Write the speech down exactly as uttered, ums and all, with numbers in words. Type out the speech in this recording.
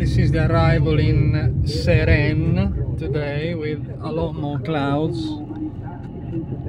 this is the arrival in Seren today with a lot more clouds.